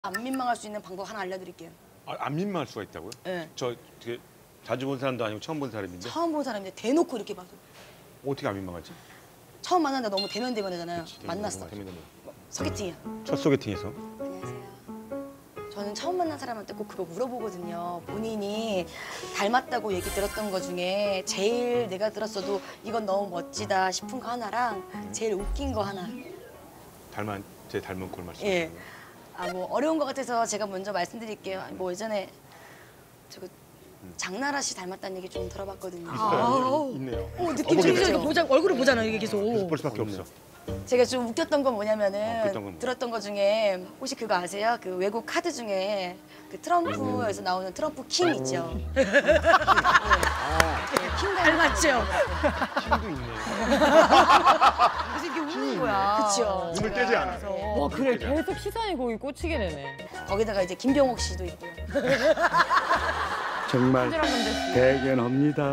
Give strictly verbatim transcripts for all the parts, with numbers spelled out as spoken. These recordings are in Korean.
안 민망할 수 있는 방법 하나 알려드릴게요. 아, 안 민망할 수가 있다고요? 네. 저 되게 자주 본 사람도 아니고 처음 본 사람인데 처음 본 사람인데 대놓고 이렇게 봐도 어떻게 안 민망하지? 처음 만났는데 너무 대면 대면이잖아요. 그치, 만났어. 대면, 대면, 대면. 소개팅이야. 첫 소개팅에서 안녕하세요. 저는 처음 만난 사람한테 꼭 그거 물어보거든요. 본인이 닮았다고 얘기 들었던 거 중에 제일 내가 들었어도 이건 너무 멋지다 싶은 거 하나랑 제일 웃긴 거 하나. 닮은 제 닮은 꼴 말씀하시는 예. 거예요? 아, 뭐 어려운 것 같아서 제가 먼저 말씀드릴게요. 뭐 예전에 저거 장나라 씨 닮았다는 얘기 좀 들어봤거든요. 있어요. 있네요. 어, 느낌 좋죠? 보자, 얼굴을 보잖아, 이게 계속. 계속 볼 수밖에 네. 없어. 제가 좀 웃겼던 건 뭐냐면은 어, 웃겼던 건 뭐야? 들었던 거 중에 혹시 그거 아세요? 그 외국 카드 중에 그 트럼프에서 나오는 트럼프 킹 있죠? 네. 네, 킹 닮았죠? 힘도 있네요. 그래서 이렇게 웃는 거야. 그쵸. 눈을 떼지 않아. 와 그래 계속 시선이 거기 꽂히게 되네. 거기다가 이제 김병옥 씨도 있고요. 정말 친절한 건데. 대견합니다.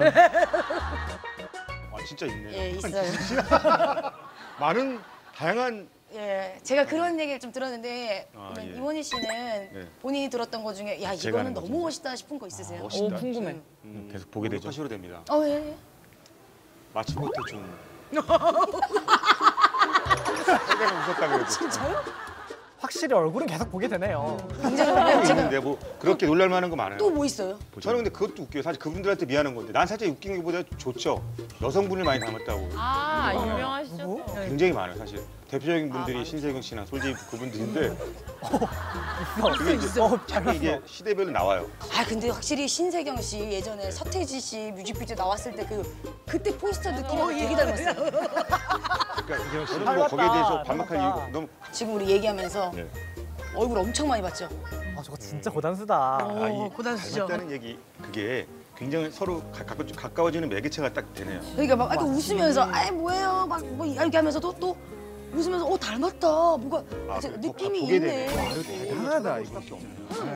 아 진짜 있네요. 예, 있어요. 많은 다양한 예, 제가 그런 얘기를 좀 들었는데 아, 그러면 예. 이원희 씨는 본인이 들었던 거 중에 야 제가 이거는 하는 너무 거죠. 멋있다 싶은 거 있으세요? 아, 오 멋있다. 궁금해. 음, 계속 보게 되죠. 하시로 됩니다. 어, 예. 마침부터 좀. 생각은 웃었다 그래도. 진짜요? 확실히 얼굴은 계속 보게 되네요. 굉장히 제가 있는데 뭐 그렇게 놀랄 만한 거 많아요. 또 뭐 있어요? 저는 근데 그것도 웃겨요. 사실 그분들한테 미안한 건데 난 사실 웃긴 게보다 좋죠. 여성분을 많이 닮았다고. 아 많아요. 유명하시죠. 누구? 또. 굉장히 많아요 사실. 대표적인 분들이 신세경 씨나 솔지 그분들인데 그게 이제 어, 잘 이게 시대별로 나와요. 아 근데 확실히 신세경 씨 예전에 서태지 씨 뮤직비디오 나왔을 때 그 그때 포스터 느낌이 되게 닮았어요. 그러니까 저는 뭐 닮았다, 거기에 대해서 반박할 닮았다. 이유가 너무 지금 우리 얘기하면서 네. 얼굴 엄청 많이 봤죠? 아, 저거 진짜 고단수다. 어, 아, 이 고단수죠. 닮았다는 얘기 그게 굉장히 서로 가, 가, 가까워지는 매개체가 딱 되네요. 그러니까 막 이렇게 웃으면서 아이 뭐예요 막 뭐 이렇게 하면서도 또 웃으면서 어 닮았다 뭐가 아, 이제 더 느낌이 보게 있네. 되네. 대단하다 이거.